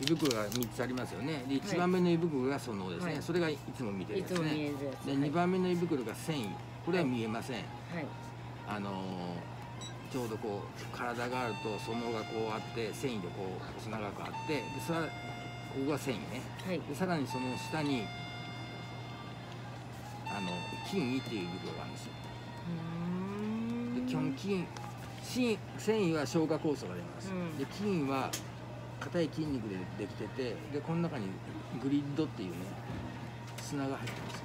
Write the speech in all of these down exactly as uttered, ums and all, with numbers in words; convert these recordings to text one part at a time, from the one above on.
胃袋がみっつありますよね。でいちばんめの胃袋がそのですね、はい、それがいつも見てるやつね。でにばんめの胃袋が繊維、これは見えません。はい、あのー、ちょうどこう体があるとそのがこうあって繊維でこう細長くあって、でそれはここが繊維ね。はい、でさらにその下にあの筋胃っていう胃袋があるんですよ。で基本筋繊維は消化酵素が出ます。うん、で筋は硬い筋肉でできてて、でこの中にグリッドっていうね砂が入ってます。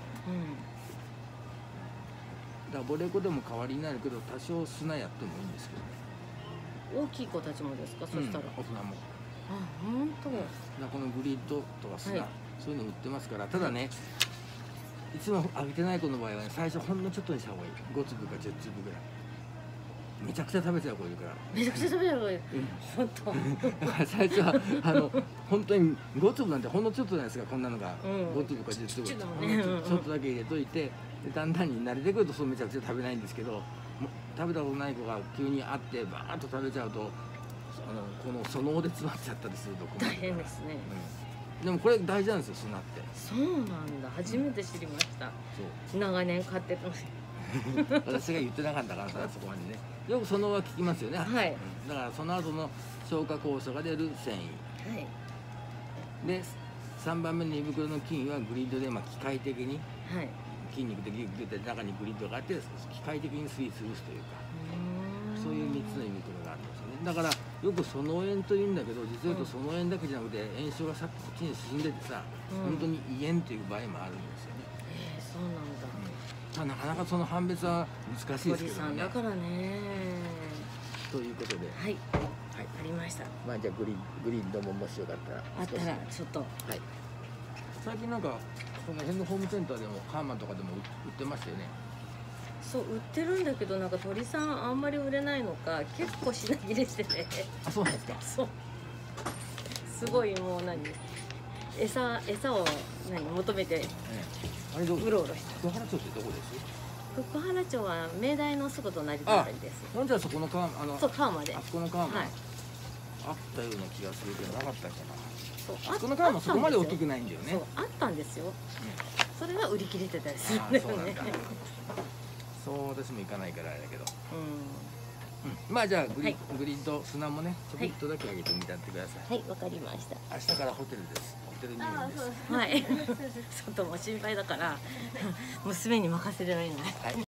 うん、だからボレコでも代わりになるけど多少砂やってもいいんですけどね。 大きい子たちもですか？うん、そしたら大人も。 あ、本当。だからこのグリッドとか砂、はい、そういうの売ってますから。ただね、いつも浴びてない子の場合はね、最初ほんのちょっとにした方がいい。ごつぶかじゅっつぶぐらい。めちゃくちゃ食べちゃう子いるから。 めちゃくちゃ食べちゃう子いる。本当。 だから最初はあの本当にごつぶなんてほんのちょっとじゃないですか。こんなのがごつぶかじゅっつぶ、ちょっとだけ入れといて、でだんだんに慣れてくるとそうめちゃくちゃ食べないんですけど、食べたことない子が急に会ってバーッと食べちゃうと、あのこのそので詰まっちゃったりすると大変ですね。 うん、でもこれ大事なんですよ、砂って。 そうなんだ。初めて知りました。そう。長年買ってます。 私が言ってなかったからさ、そこまでね。よくそのは聞きますよね。はい。だからその後の消化酵素が出る繊維。はい。で、さんばんめの胃袋の筋はグリッドでまあ機械的に、はい、筋肉でギュッて中にグリッドがあって機械的に吸い潰すというか、そういうみっつの胃袋があるんですよね。だからよくその炎というんだけど、実は言うとその炎だけじゃなくて炎症がさっきこっちに進んでてさ、うん、本当に胃炎という場合もあるんですよね。 えー、そうなんだ。 うん、なかなかその判別は難しいですけどね。 だからね。 ということで、 はい、はい、ありました。 まあじゃあグリグリッドももしよかったらあったらちょっと。はい。 最近なんかこの辺のホームセンターでもカーマンとかでも売ってましたよね。 そう売ってるんだけど、なんか鳥さんあんまり売れないのか結構品切れしてて。 あ、そうなんですか。 そう。すごいもう何餌餌を何求めて。 あれどううろうろして。 福原町ってどこです？ 福原町は明大のすぐ隣です。 ほんじゃそこの川、あの、 そう川まで。 あそこの川まで。はい、あったような気がするけどなかったっけな。そう、あそこの川もそこまで大きくないんだよね。 そう、あったんですよ。うん、それが売り切れてたりするんだよね。 そう私も行かないからあれだけど。うん。うん、まあじゃあグリ、はい、グリッド砂もねちょびっとだけ上げてみたってください。 はい、わ、かりました。 明日からホテルです。ホテル入院です。 はい。外も心配だから娘に任せれないの。はい。